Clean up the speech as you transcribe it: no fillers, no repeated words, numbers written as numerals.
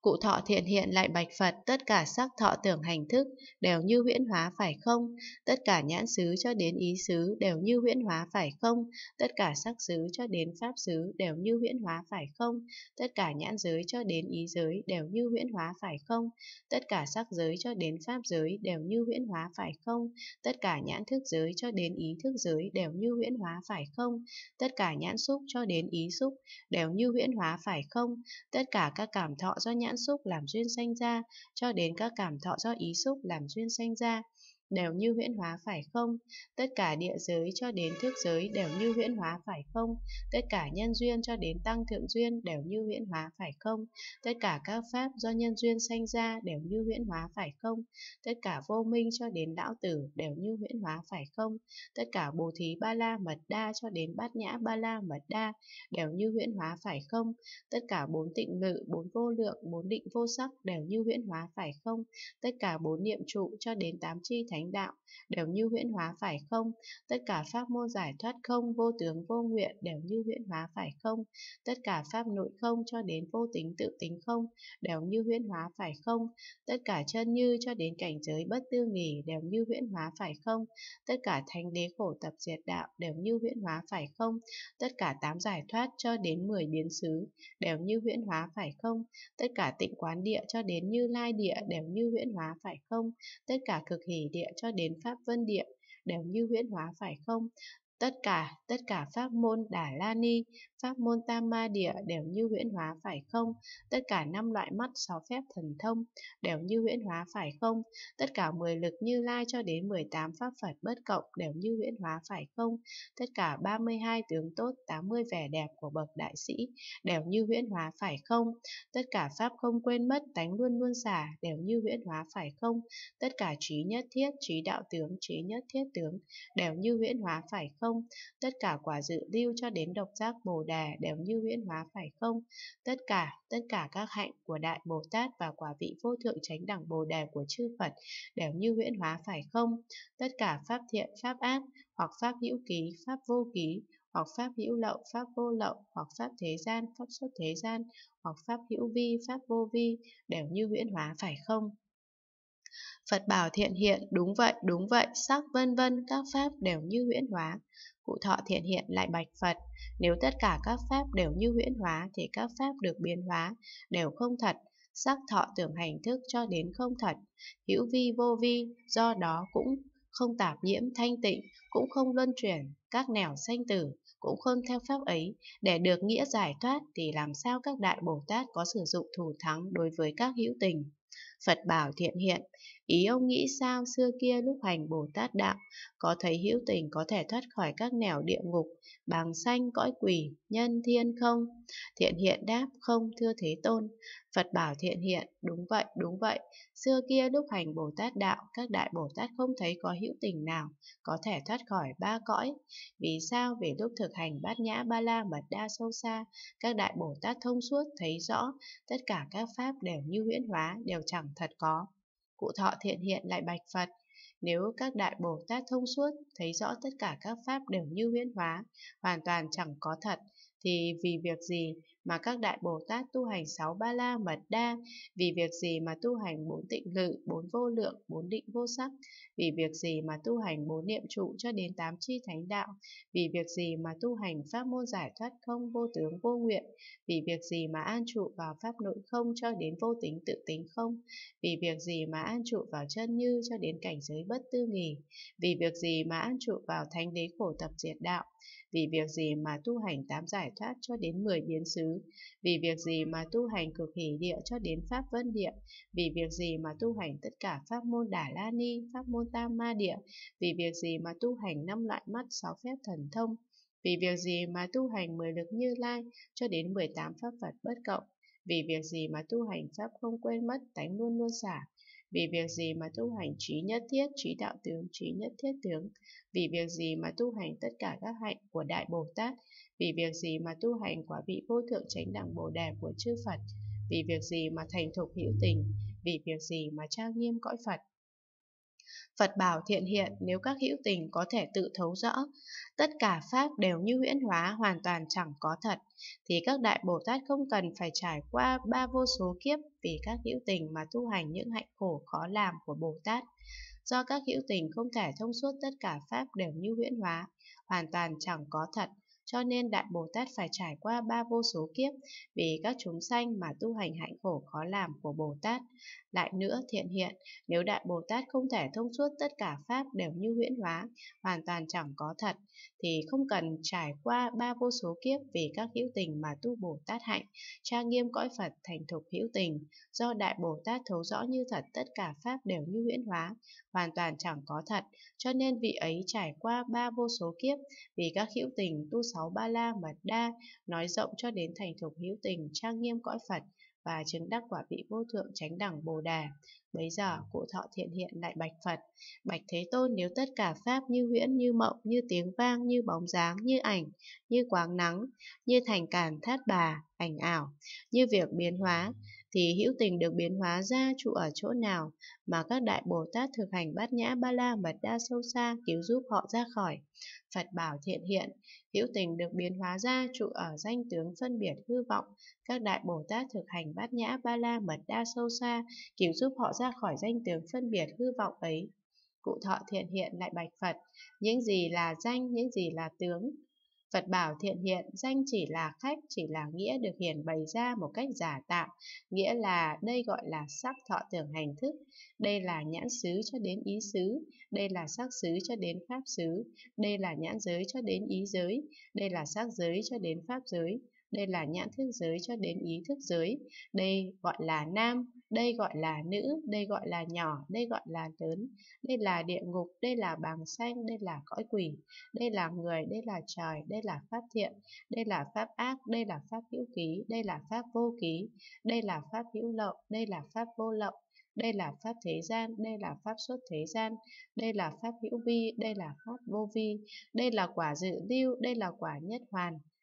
Cụ thọ thiện hiện lại bạch Phật, tất cả sắc thọ tưởng hành thức đều như huyễn hóa phải không? Tất cả nhãn xứ cho đến ý xứ đều như huyễn hóa phải không? Tất cả sắc xứ cho đến pháp xứ đều như huyễn hóa phải không? Tất cả nhãn giới cho đến ý giới đều như huyễn hóa phải không? Tất cả sắc giới cho đến pháp giới đều như huyễn hóa phải không? Tất cả nhãn thức giới cho đến ý thức giới đều như huyễn hóa phải không? Tất cả nhãn xúc cho đến ý xúc đều như huyễn hóa phải không? Tất cả các cảm thọ do nhãn xúc làm duyên sanh ra, cho đến các cảm thọ do ý xúc làm duyên sanh ra, đều như huyễn hóa phải không? Tất cả địa giới cho đến thức giới đều như huyễn hóa phải không? Tất cả nhân duyên cho đến tăng thượng duyên đều như huyễn hóa phải không? Tất cả các pháp do nhân duyên sanh ra đều như huyễn hóa phải không? Tất cả vô minh cho đến lão tử đều như huyễn hóa phải không? Tất cả bồ thí ba la mật đa cho đến bát nhã ba la mật đa đều như huyễn hóa phải không? Tất cả bốn tịnh lự, bốn vô lượng, bốn định vô sắc đều như huyễn hóa phải không? Tất cả bốn niệm trụ cho đến tám chi thánh đạo đều như huyễn hóa phải không? Tất cả pháp môn giải thoát không, vô tướng vô nguyện đều như huyễn hóa phải không? Tất cả pháp nội không cho đến vô tính tự tính không đều như huyễn hóa phải không? Tất cả chân như cho đến cảnh giới bất tư nghỉ đều như huyễn hóa phải không? Tất cả thánh đế khổ tập diệt đạo đều như huyễn hóa phải không? Tất cả tám giải thoát cho đến 10 biến xứ đều như huyễn hóa phải không? Tất cả tịnh quán địa cho đến Như Lai địa đều như huyễn hóa phải không? Tất cả cực hỷ địa cho đến Pháp Vân địa đều như huyễn hóa phải không? Tất cả pháp môn Đà La Ni, pháp môn Tam Ma địa đều như huyễn hóa phải không? Tất cả năm loại mắt, sáu phép thần thông đều như huyễn hóa phải không? Tất cả 10 lực Như Lai cho đến 18 pháp Phật bất cộng đều như huyễn hóa phải không? Tất cả 32 tướng tốt, 80 vẻ đẹp của bậc đại sĩ đều như huyễn hóa phải không? Tất cả pháp không quên mất, tánh luôn luôn xả đều như huyễn hóa phải không? Tất cả trí nhất thiết, trí đạo tướng, trí nhất thiết tướng đều như huyễn hóa phải không? Tất cả quả dự lưu cho đến độc giác Bồ Đề đều như huyễn hóa phải không? Tất cả các hạnh của Đại Bồ Tát và quả vị vô thượng chánh đẳng Bồ Đề của chư Phật đều như huyễn hóa phải không? Tất cả pháp thiện, pháp ác, hoặc pháp hữu ký, pháp vô ký, hoặc pháp hữu lậu, pháp vô lậu, hoặc pháp thế gian, pháp xuất thế gian, hoặc pháp hữu vi, pháp vô vi, đều như huyễn hóa phải không? Phật bảo thiện hiện, đúng vậy, sắc vân vân, các pháp đều như huyễn hóa. Cụ thọ thiện hiện lại bạch Phật, nếu tất cả các pháp đều như huyễn hóa thì các pháp được biến hóa đều không thật, sắc thọ tưởng hành thức cho đến không thật, hữu vi vô vi, do đó cũng không tạp nhiễm thanh tịnh, cũng không luân chuyển, các nẻo sanh tử, cũng không theo pháp ấy. Để được nghĩa giải thoát thì làm sao các đại Bồ Tát có sử dụng thủ thắng đối với các hữu tình? Phật bảo thiện hiện, ý ông nghĩ sao xưa kia lúc hành Bồ Tát đạo, có thấy hữu tình có thể thoát khỏi các nẻo địa ngục, bàng sanh, cõi quỷ, nhân thiên không? Thiện hiện đáp, không thưa Thế Tôn. Phật bảo thiện hiện, đúng vậy. Xưa kia lúc hành Bồ Tát đạo, các đại Bồ Tát không thấy có hữu tình nào có thể thoát khỏi ba cõi. Vì sao? Vì lúc thực hành bát nhã ba la mật đa sâu xa, các đại Bồ Tát thông suốt thấy rõ tất cả các pháp đều như huyễn hóa, đều chẳng thật có. Cụ thọ thiện hiện lại bạch Phật, nếu các đại Bồ Tát thông suốt thấy rõ tất cả các pháp đều như huyễn hóa, hoàn toàn chẳng có thật, thì vì việc gì mà các đại Bồ Tát tu hành 6 ba la mật đa? Vì việc gì mà tu hành 4 tịnh lự, 4 vô lượng, 4 định vô sắc? Vì việc gì mà tu hành 4 niệm trụ cho đến 8 chi thánh đạo? Vì việc gì mà tu hành pháp môn giải thoát không, vô tướng vô nguyện? Vì việc gì mà an trụ vào pháp nội không cho đến vô tính tự tính không? Vì việc gì mà an trụ vào chân như cho đến cảnh giới bất tư nghì? Vì việc gì mà an trụ vào thánh đế khổ tập diệt đạo? Vì việc gì mà tu hành 8 giải thoát cho đến 10 biến xứ? Vì việc gì mà tu hành cực hỷ địa cho đến pháp vân địa? Vì việc gì mà tu hành tất cả pháp môn Đà La Ni, pháp môn Tam Ma địa? Vì việc gì mà tu hành 5 loại mắt, 6 phép thần thông? Vì việc gì mà tu hành 10 lực Như Lai cho đến 18 pháp Phật bất cộng? Vì việc gì mà tu hành pháp không quên mất, tánh luôn luôn xả? Vì việc gì mà tu hành trí nhất thiết, trí đạo tướng, trí nhất thiết tướng? Vì việc gì mà tu hành tất cả các hạnh của Đại Bồ Tát? Vì việc gì mà tu hành quả vị vô thượng chánh đẳng Bồ Đề của chư Phật? Vì việc gì mà thành thục hữu tình? Vì việc gì mà trang nghiêm cõi Phật? Phật bảo thiện hiện, nếu các hữu tình có thể tự thấu rõ, tất cả pháp đều như huyễn hóa, hoàn toàn chẳng có thật, thì các đại Bồ Tát không cần phải trải qua ba vô số kiếp vì các hữu tình mà tu hành những hạnh khổ khó làm của Bồ Tát. Do các hữu tình không thể thông suốt tất cả pháp đều như huyễn hóa, hoàn toàn chẳng có thật, cho nên Đại Bồ Tát phải trải qua ba vô số kiếp vì các chúng sanh mà tu hành hạnh khổ khó làm của Bồ Tát. Lại nữa, thiện hiện, nếu Đại Bồ Tát không thể thông suốt tất cả pháp đều như huyễn hóa, hoàn toàn chẳng có thật, thì không cần trải qua ba vô số kiếp vì các hữu tình mà tu Bồ Tát hạnh, trang nghiêm cõi Phật thành thục hữu tình. Do Đại Bồ Tát thấu rõ như thật tất cả pháp đều như huyễn hóa, hoàn toàn chẳng có thật, cho nên vị ấy trải qua ba vô số kiếp vì các hữu tình tu 6 ba la mật đa, nói rộng cho đến thành thục hữu tình, trang nghiêm cõi Phật và chứng đắc quả vị vô thượng chánh đẳng Bồ Đề. Bấy giờ cụ Thọ Thiện Hiện lại bạch Phật: Bạch Thế Tôn, nếu tất cả pháp như huyễn, như mộng, như tiếng vang, như bóng dáng, như ảnh, như quáng nắng, như thành càn thát bà, ảnh ảo, như việc biến hóa, thì hữu tình được biến hóa ra trụ ở chỗ nào mà các đại Bồ Tát thực hành bát nhã ba la mật đa sâu xa cứu giúp họ ra khỏi? Phật bảo thiện hiện, hữu tình được biến hóa ra trụ ở danh tướng phân biệt hư vọng, các đại Bồ Tát thực hành bát nhã ba la mật đa sâu xa cứu giúp họ ra khỏi danh tướng phân biệt hư vọng ấy. Cụ Thọ Thiện Hiện lại bạch Phật: những gì là danh, những gì là tướng? Phật bảo thiện hiện, danh chỉ là khách, chỉ là nghĩa được hiển bày ra một cách giả tạo, nghĩa là đây gọi là sắc thọ tưởng hành thức, đây là nhãn xứ cho đến ý xứ, đây là sắc xứ cho đến pháp xứ, đây là nhãn giới cho đến ý giới, đây là sắc giới cho đến pháp giới, đây là nhãn thức giới cho đến ý thức giới, đây gọi là nam, đây gọi là nữ, đây gọi là nhỏ, đây gọi là lớn, đây là địa ngục, đây là bàng sanh, đây là cõi quỷ, đây là người, đây là trời, đây là pháp thiện, đây là pháp ác, đây là pháp hữu ký, đây là pháp vô ký, đây là pháp hữu lậu, đây là pháp vô lậu, đây là pháp thế gian, đây là pháp xuất thế gian, đây là pháp hữu vi, đây là pháp vô vi, đây là quả dự lưu, đây là quả nhất hoàn,